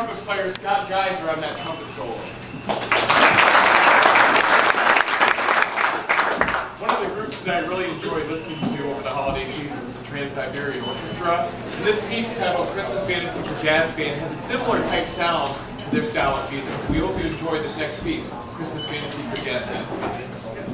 trumpet player Scott Geiser on that trumpet solo. One of the groups that I really enjoyed listening to over the holiday season is the Trans-Siberian Orchestra. And this piece titled Christmas Fantasy for Jazz Band has a similar type sound to their style of music. So we hope you enjoy this next piece, Christmas Fantasy for Jazz Band.